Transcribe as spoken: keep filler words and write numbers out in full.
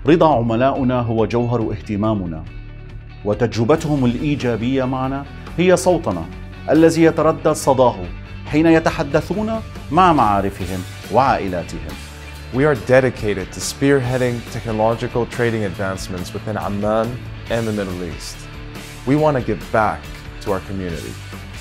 رضا عملائنا هو جوهر اهتمامنا، وتجربتهم الإيجابية معنا هي صوتنا الذي يتردد صداه حين يتحدثون مع معارفهم وعائلاتهم. We are dedicated to spearheading technological trading advancements within Amman and the Middle East. We want to give back to our community.